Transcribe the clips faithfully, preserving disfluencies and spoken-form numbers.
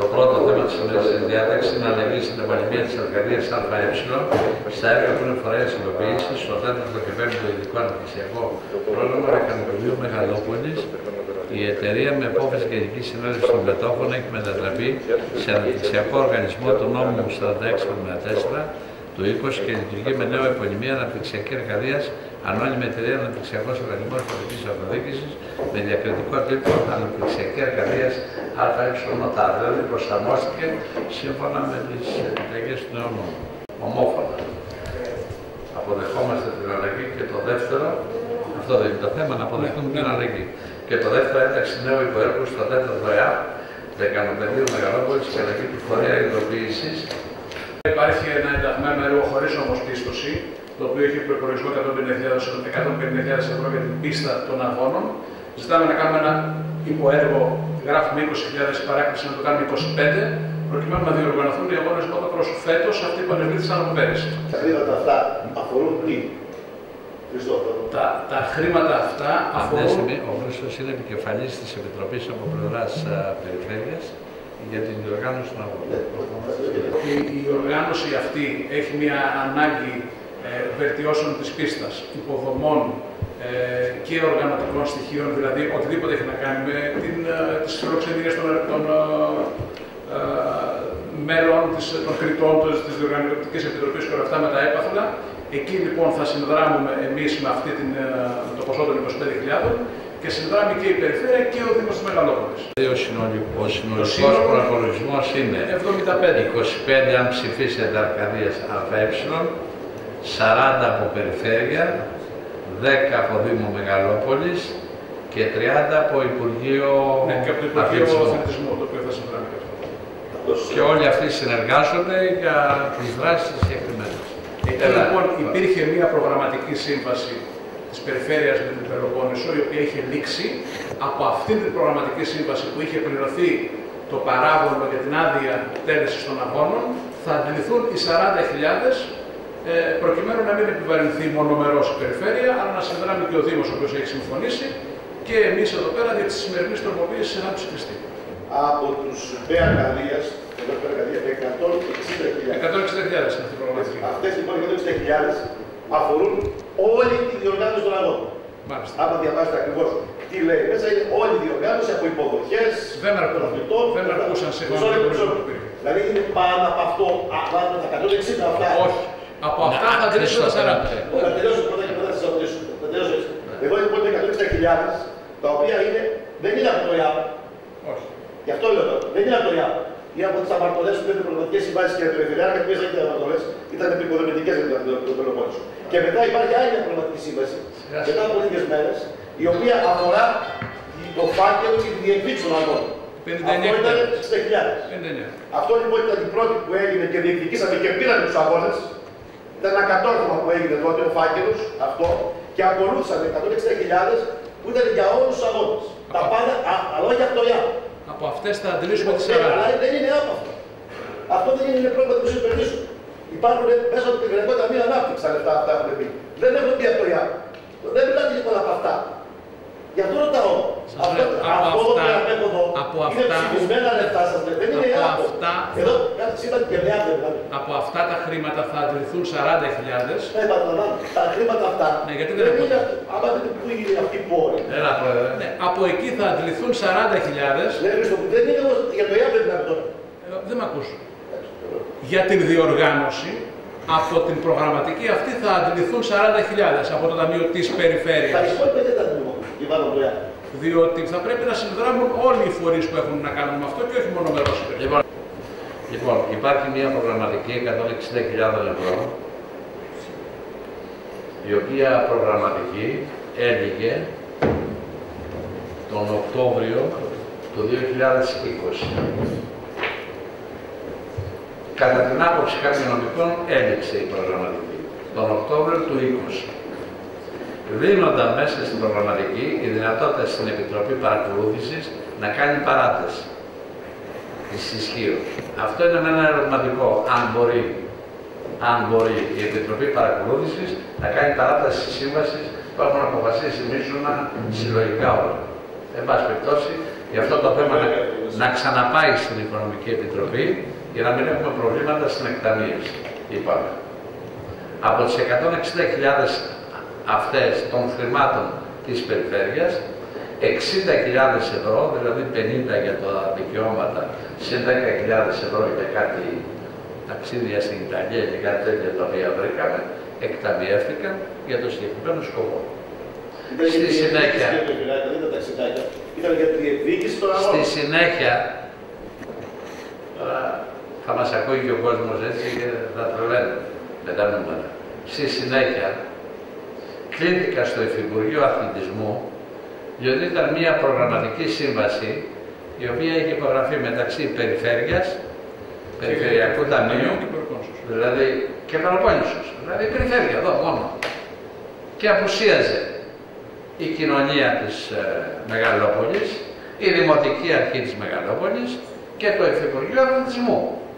Το πρώτο θέμα της σημερινής διάταξης είναι να αλλαγή στην επανειλημία της Αλκαδίας ΑΕ στα έργα που είναι φορέας υλοποίησης στο τέταρτο και πέμπτο ειδικό αναπτυξιακό πρόγραμμα Μεκανοκυβίου Μεγαλόπολης. Η εταιρεία με απόφαση Γενική Συνέλευση των Μετόχων έχει μετατραπεί σε αναπτυξιακό οργανισμό του νόμου σαράντα έξι εβδομήντα τέσσερα του είκοσι και λειτουργεί με νέο επωνυμία Αναπτυξιακή Αρκαδία Ανώνυμη Εταιρεία Αναπτυξιακός Οργανισμός Πολιτικής Αυτοδιοίκησης με διακριτικό τίτλο Αναπτυξιακή Αρκαδία ΑΕ. Δηλαδή προσαρμόστηκε σύμφωνα με τις επιταγές του νέου νόμου. Ομόφωνα. Αποδεχόμαστε την αλλαγή και το δεύτερο, αυτό δεν είναι το θέμα, να αποδεχτούμε την αλλαγή. Και το δεύτερο, ένταξη νέου υποέργου στο τέταρτο ΕΑΠ Λεκανοπεδίου Μεγαλόπολης και αλλαγή του φορέα υλοποίησης. Υπάρχει ένα ενταγμένο έργο χωρίς όμως πίστοση, το οποίο έχει προϋπολογισμό εκατόν πενήντα χιλιάδες ευρώ για την πίστα των αγώνων. Ζητάμε να κάνουμε ένα υποέργο, γράφουμε είκοσι χιλιάδες παράκληση να το κάνουμε είκοσι πέντε, προκειμένου να διοργανωθούν οι αγώνες μότοκρος φέτος, αυτοί που ανεβήθησαν από πέρυσι. Τα χρήματα αυτά αφορούν τι? Τα, τα χρήματα αυτά αφορούν... Ο Χρήστος είναι επικεφαλής της Επιτροπής από πλευράς Περιφέρειας για την διοργάνωση των αγώνων. Η, η οργάνωση αυτή έχει μια ανάγκη ε, βελτιώσεων της πίστας, υποδομών ε, και οργανωτικών στοιχείων, δηλαδή οτιδήποτε έχει να κάνει με την, ε, τις φιλοξενίες των, των ε, ε, μέλων, της, των κριτών, της Διοργανωτικής Επιτροπής και όλα αυτά με τα έπαθλα. Εκεί λοιπόν θα συνδράμουμε εμείς με αυτή την, το ποσό των είκοσι πέντε χιλιάδων και συνδράμει και η Περιφέρεια και ο Δήμος της Μεγαλόπολης. Ο συνολικός προϋπολογισμός είναι εβδομήντα πέντε. είκοσι πέντε αν ψηφίσετε Αρκαδίας ΑΕ, σαράντα από Περιφέρεια, δέκα από Δήμο Μεγαλόπολης και τριάντα από Υπουργείο ναι, και από το Υπουργείο Αθλητισμού, το οποίο θα συνδράμει και αυτό. Και όλοι αυτοί συνεργάζονται για τις δράσεις συγκεκριμένες. Εκεί λοιπόν υπήρχε μια προγραμματική σύμβαση της Περιφέρειας με την Πελοπόννησο, η οποία είχε λήξει. Από αυτήν την προγραμματική σύμβαση που είχε πληρωθεί το παράγωγο για την άδεια τέλεσης των αγώνων, θα αντιληφθούν οι σαράντα χιλιάδες ε, προκειμένου να μην επιβαρυνθεί μονομερώς η Περιφέρεια, αλλά να συνδράμει και ο Δήμος, ο οποίος έχει συμφωνήσει, και εμείς εδώ πέρα για τη σημερινή τροποποίηση να ψηφιστεί. Από τους ΜΠΕ Αρκαδίας, εκατόν εξήντα χιλιάδες. εκατόν εξήντα χιλιάδες είναι αυτή η προγραμματική. Αυτές λοιπόν οι εκατόν εξήντα χιλιάδες αφορούν όλη τη διοργάνωση των αγώνων. Μάλιστα. Άμα διαβάσετε ακριβώς τι λέει μέσα, είναι όλη η διοργάνωση από υποδοχές, δεν αρκούν. Δεν αρκούσαν σε χρόνο. Δηλαδή είναι πάνω από αυτό, πάνω από τα εκατόν εξήντα αυτά. Όχι. Από αυτά θα τελειώσουν τα σαράντα. Θα τελειώσω πρώτα και μετά θα σας ρωτήσω. Εδώ είναι λοιπόν εκατόν εξήντα χιλιάδες, τα οποία είναι, δεν είναι από το ΙΑΠ. Όχι. Γι' αυτό λέω τώρα, δεν είναι από το ΙΑΠ. Είναι από τις αμαρτωλές που είναι πραγματικές συμβάσεις και περιφερειάρχα, και ποιες ήταν αμαρτωλές, ήταν επικοδομητικές για τον Πελοπόννησο. Και μετά υπάρχει άλλη μια πραγματική σύμβαση, μετά από λίγες μέρες, η οποία αφορά το φάκελο και τη διεκδίκηση των αγώνων. Αυτό ήταν στις χιλιάδες. Αυτό λοιπόν ήταν η πρώτη που έγινε και διεκδικήσαμε και πήραμε τους αγώνες. Ήταν ένα κατόρθωμα που έγινε τότε, ο φάκελος, αυτό, και ακολούθησαν εκατόν εξήντα χιλιάδες που ήταν για όλους τους αγώνες. Τα πάντα, αλλά όχι από το ΙΑΠ. Από αυτές θα αντιλήσουμε τις σαράντα. Αλλά δεν είναι άπαυτο αυτό. Αυτό δεν είναι πρόβλημα του υπερδίσου. Υπάρχουν μέσα από το Περιφερειακό Ταμείο Ανάπτυξη τα λεφτά αυτά έχουν πει. Δεν έχουν πει από το ΙΑΠ. Δεν μιλάτε λοιπόν από αυτά. Γι' αυτό ρωτάω. Αυτό που απέχω εδώ είναι ψηφισμένα λεφτά σας. Δεν είναι άπαυτο. Εδώ κάτι σύντατη και λεάτε δηλαδή. Από αυτά τα χρήματα θα αντιληφθούν σαράντα χιλιάδες. Ναι, παραλαμβάνω. Τα χρήματα αυτά. Ναι, γιατί δεν είναι. Άμα δείτε πού είναι αυτή η πόρη. Ναι, από εκεί θα αντιληφθούν σαράντα χιλιάδες. Ναι, Χρήστο, δεν είναι όμως για το ΙΑΠ δεν μιλάμε τώρα. Δεν με ακούς. Για την διοργάνωση, από την προγραμματική αυτή θα αντιληφθούν σαράντα χιλιάδες από το Ταμείο της Περιφέρειας. Τα υπόλοιπα δεν τα αντιληφθούν. Διότι θα πρέπει να συνδράμουν όλοι οι φορείς που έχουν να κάνουν με αυτό και όχι μόνο μερός. Λοιπόν, λοιπόν, υπάρχει μια προγραμματική εκατόν εξήντα χιλιάδες ευρώ, η οποία προγραμματική έλυγε τον Οκτώβριο του δύο χιλιάδες είκοσι. Κατά την άποψη κάποιων νομικών έληξε η προγραμματική τον Οκτώβριο του είκοσι. Δίνονταν μέσα στην προγραμματική η δυνατότητα στην Επιτροπή Παρακολούθησης να κάνει παράταση της ισχύως. Αυτό είναι ένα ερωτηματικό, αν μπορεί, αν μπορεί η Επιτροπή Παρακολούθησης να κάνει παράταση της σύμβασης που έχουν αποφασίσει μίζωνα συλλογικά όλα. Εν πάση περιπτώσει, γι' αυτό το θέμα να ξαναπάει στην Οικονομική Επιτροπή για να μην έχουμε προβλήματα στην εκταμείευση. Είπαμε. Από τις εκατόν εξήντα χιλιάδες αυτές των χρημάτων της περιφέρειας, εξήντα χιλιάδες ευρώ, δηλαδή πενήντα για τα δικαιώματα, σε δέκα χιλιάδες ευρώ για κάτι ταξίδια στην Ιταλία και κάτι τέτοια τα οποία βρήκαμε, εκταμιεύτηκαν για το συγκεκριμένο σκοπό. Στη συνέχεια, στη συνέχεια, θα μας ακούει και ο κόσμος έτσι και θα τρελαίνει με τα νούμερα. Στη συνέχεια, κλήθηκα στο Υφυπουργείο Αθλητισμού, διότι ήταν μια προγραμματική σύμβαση η οποία είχε υπογραφεί μεταξύ Περιφέρειας, Περιφερειακού Ταμείου, δηλαδή και Πελοπόννησος, δηλαδή η Περιφέρεια εδώ μόνο. Και απουσίαζε η κοινωνία της ε, Μεγαλόπολης, η Δημοτική Αρχή της Μεγαλόπολης και το Υφυπουργείο Αθλητισμού.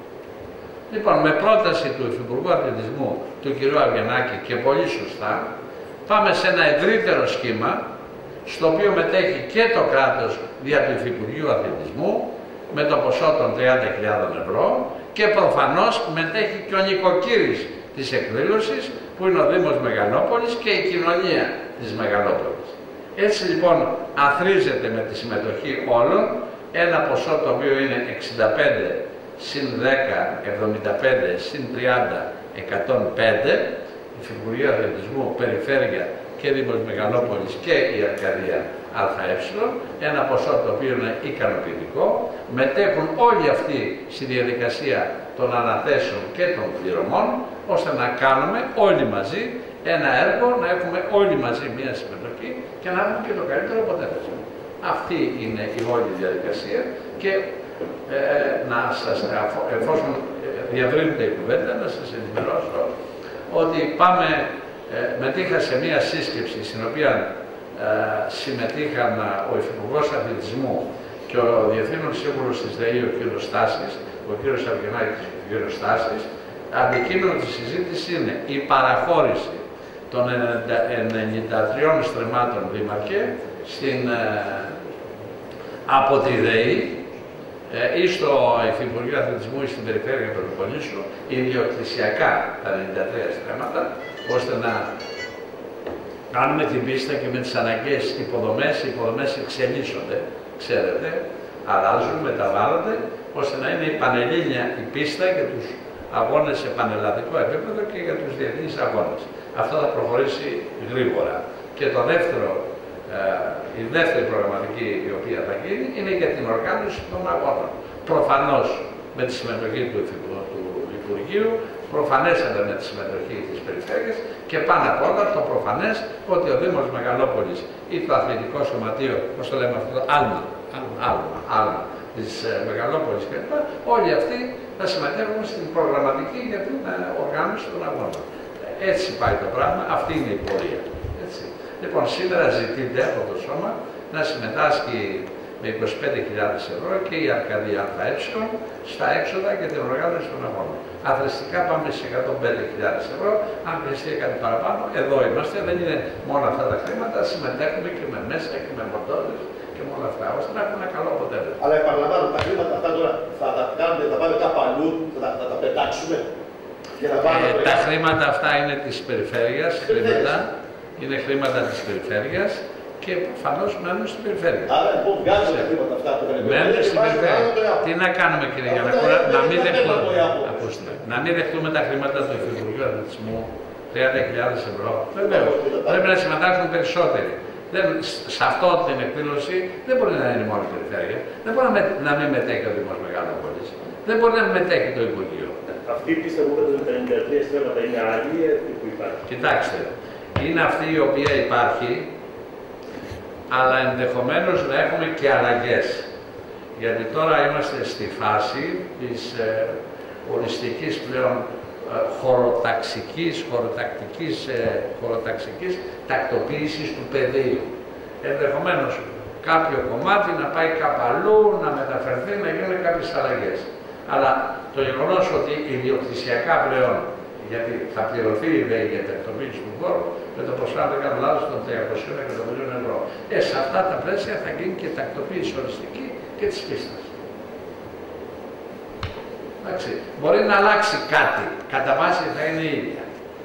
Λοιπόν, με πρόταση του Υφυπουργού Αθλητισμού, του κ. Αβγενάκη και πολύ σωστά, πάμε σε ένα ευρύτερο σχήμα, στο οποίο μετέχει και το κράτος δια του Υφυπουργείου Αθλητισμού, με το ποσό των τριάντα χιλιάδες ευρώ και προφανώς μετέχει και ο νοικοκύρης της εκδήλωσης, που είναι ο Δήμος Μεγαλόπολης και η κοινωνία της Μεγαλόπολης. Έτσι λοιπόν αθροίζεται με τη συμμετοχή όλων ένα ποσό το οποίο είναι εξήντα πέντε συν δέκα, εβδομήντα πέντε συν τριάντα, εκατόν πέντε, Υφυπουργείο Αθλητισμού, Περιφέρεια και Δήμος Μεγαλόπολης και η Αρκαδία ΑΕ, ένα ποσό το οποίο είναι ικανοποιητικό. Μετέχουν όλοι αυτοί στη διαδικασία των αναθέσεων και των πληρωμών, ώστε να κάνουμε όλοι μαζί ένα έργο, να έχουμε όλοι μαζί μια συμμετοχή και να έχουμε και το καλύτερο αποτέλεσμα. Αυτή είναι η όλη διαδικασία και ε, να σας, εφόσον διαβρύνεται η κουβέντα, να σας ενημερώσω ότι πάμε, ε, μετήχα σε μια σύσκεψη στην οποία ε, συμμετείχαν ο Υφυπουργός Αθλητισμού και ο Διευθύνων Σύμβουλος της ΔΕΗ, ο κ. Στάσης, ο κ. Αβγενάκης και ο κ. Στάσης. Αντικείμενο της συζήτησης είναι η παραχώρηση των ενενήντα τριών στρεμμάτων δήμαρχε στην, ε, από τη ΔΕΗ ή στο Υφυπουργείο Αθλητισμού ή στην Περιφέρεια Πελοποννήσου, ιδιοκτησιακά τα ενενήντα τρία στρέμματα, ώστε να κάνουμε την πίστα και με τις αναγκαίες υποδομές. Οι υποδομές εξελίσσονται, ξέρετε, αλλάζουν, μεταβάλλονται, ώστε να είναι η πανελλήνια η πίστα για τους αγώνες σε πανελλαδικό επίπεδο και για τους διεθνείς αγώνες. Αυτό θα προχωρήσει γρήγορα. Και το δεύτερο, η δεύτερη προγραμματική η οποία θα γίνει είναι για την οργάνωση των αγώνων. Προφανώς με τη συμμετοχή του, του Υπουργείου, προφανέστατα με τη συμμετοχή της Περιφέρειας και πάνω απ' όλα το προφανές ότι ο Δήμος Μεγαλόπολης ή το Αθλητικό Σωματείο, πώς το λέμε αυτό, άλμα, άλμα, άλμα της Μεγαλόπολης κλπ. Όλοι αυτοί θα συμμετέχουν στην προγραμματική για την οργάνωση των αγώνων. Έτσι πάει το πράγμα, αυτή είναι η πορεία. Έτσι. Λοιπόν, σήμερα ζητείται από το Σώμα να συμμετάσχει με είκοσι πέντε χιλιάδες ευρώ και η Αρκαδία ΑΕ στα έξοδα για την οργάνωση των αγώνων. Αθρηστικά πάμε σε εκατόν πέντε χιλιάδες ευρώ, αν χρειαστεί κάτι παραπάνω, εδώ είμαστε, δεν είναι μόνο αυτά τα χρήματα, συμμετέχουμε και με μέσα και με μοτόρες και με όλα αυτά, ώστε να έχουμε ένα καλό αποτέλεσμα. Αλλά επαναλαμβάνω, τα χρήματα αυτά τώρα θα τα κάνουμε, θα πάμε κάπου αλλού, θα, θα τα πετάξουμε. Για να πάμε ε, τα χρήματα αυτά είναι της Περιφέρειας, χρήματα, είναι χρήματα της Περιφέρειας και προφανώς μένουν στην Περιφέρεια. Άρα λοιπόν βγάζουμε τα χρήματα αυτά που δεν μένουν στην Περιφέρεια. Τι να κάνουμε, κύριε Γιαννακούρα, να μην δεχτούμε, ακούστε, να μην δεχτούμε τα χρήματα του Υφυπουργείου Αθλητισμού, τριάντα χιλιάδες ευρώ. Βεβαίως, πρέπει να συμμετάσχουν περισσότεροι. Δεν, σε αυτό την εκδήλωση δεν μπορεί να είναι μόνο η Περιφέρεια, δεν μπορεί να, να μην μετέχει ο Δήμος Μεγαλόπολης, δεν μπορεί να μην μετέχει το Υπουργείο. Αυτή η πίστα που είπατε με τα ενενήντα τρία στρέμματα είναι άλλη που υπάρχει. Κοιτάξτε, είναι αυτή η οποία υπάρχει, αλλά ενδεχομένως να έχουμε και αλλαγές. Γιατί τώρα είμαστε στη φάση της ε, οριστικής πλέον ε, χωροταξικής, χωροτακτικής, ε, χωροταξικής τακτοποίησης του πεδίου. Ενδεχομένως κάποιο κομμάτι να πάει κάπου αλλού, να μεταφερθεί, να γίνουν κάποιες αλλαγές. Αλλά το γεγονός ότι ιδιοκτησιακά πλέον, γιατί θα πληρωθεί η ΔΕΗ για τακτοποίηση του χώρου με το ποσό, αν δεν κάνω λάθος, των τριακοσίων εκατομμυρίων ευρώ. Ε, σε αυτά τα πλαίσια θα γίνει και τακτοποίηση οριστική και της πίστας. Εντάξει. Μπορεί να αλλάξει κάτι, κατά βάση θα είναι η ίδια.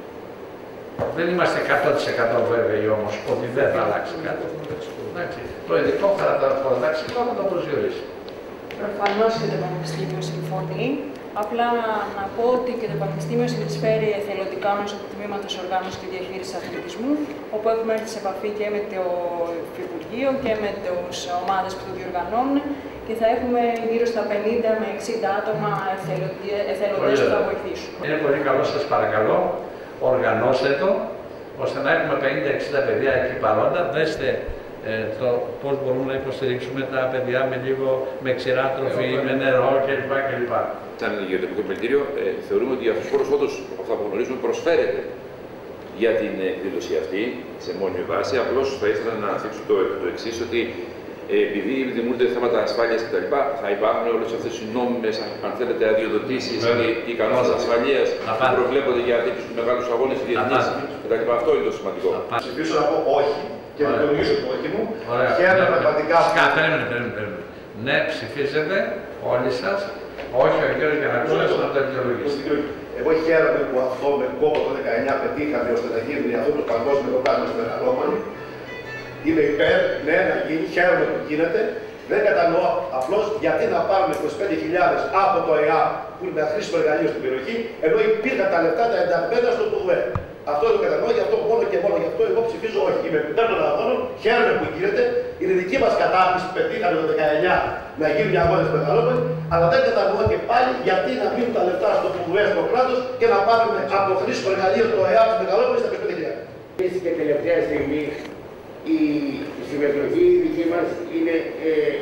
Δεν είμαστε εκατό τοις εκατό βέβαιοι όμως ότι δεν θα αλλάξει κάτι. Εντάξει. Το ειδικό χαρακτηριστικό θα το προσδιορίσει. Προφανώς και το Πανεπιστήμιο συμφωνεί. Απλά να πω ότι και το Πανεπιστήμιο συνεισφέρει εθελοντικά μέσω του Τμήματος Οργάνωσης και Διαχείρισης Αθλητισμού, όπου έχουμε έρθει σε επαφή και με το Υπουργείο και με τις ομάδες που το διοργανώνουν και θα έχουμε γύρω στα πενήντα με εξήντα άτομα εθελοντές που θα βοηθήσουν. Είναι πολύ καλό, σας παρακαλώ, οργανώστε το, ώστε να έχουμε πενήντα εξήντα παιδιά εκεί παρόντα. Δέστε ε, το πώς μπορούμε να υποστηρίξουμε τα παιδιά με λίγο με ξηρά τροφή, με νερό κλπ. κλπ. Σαν υγειοτροφικό επιμελητήριο, ε, θεωρούμε ότι αυτό ο χώρο όντως, από αυτά που γνωρίζουμε, προσφέρεται για την εκδήλωση αυτή σε μόνιμη βάση. Απλώς θα ήθελα να θίξω το, το εξή, ότι ε, επειδή δημιουργούνται θέματα ασφάλειας κτλ., θα υπάρχουν όλες αυτές οι νόμιμες, αν θέλετε, αδειοδοτήσεις και οι κανόνες ασφαλείας που προβλέπονται για τέτοιους μεγάλους αγώνες διεθνείς κτλ. Αυτό είναι το σημαντικό. Θα ψηφίσω να πω όχι και να τονίσω το όχι μου. Χαίρομαι πραγματικά. Περίμενε, περίμενε. Ναι, ψηφίζετε όλοι σας. Όχι, ο κύριος Γιαννακούρας να το αιτιολογήσει. Εγώ χαίρομαι που αυτό με κόπο το δεκαεννιά πετύχαμε ώστε να γίνει αυτό το παγκόσμιο πρωτάθλημα στο Μεγαλόπολη. Είμαι υπέρ, ναι, να γίνει, χαίρομαι που γίνεται. Δεν κατανοώ απλώς γιατί να πάρουμε είκοσι πέντε χιλιάδες από το ΕΑ που είναι ένα χρήσιμο εργαλείο στην περιοχή, ενώ υπήρχαν τα λεφτά τα ενταγμένα στο ΠΟΔΟΕ. Αυτό το κατανοώ, γι' αυτό μόνο και μόνο γι' αυτό εγώ ψηφίζω όχι. Είμαι υπέρ των αγώνων, χαίρομαι που γίνεται. Είναι δική μας κατάπτυξη που πετύχαμε το δεκαεννιά να γίνουν οι αγώνες στο Μεγαλόπολη, αλλά δεν κατανοώ και πάλι γιατί να μείνουν τα λεφτά στο ΠΟΔΟΕ, στο κράτος και να πάρουμε από το χρήσιμο εργαλείο το ΕΑ του Μεγαλόπολη στα είκοσι πέντε χιλιάδες. Επίσης και τελευταία στιγμή η συμμετοχή δική μας είναι ε,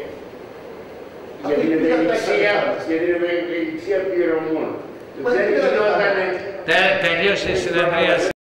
για την ευελιξία, για την ευελιξία πληρωμών. Δεν γινόταν... Τελείωσε η συνεδρία.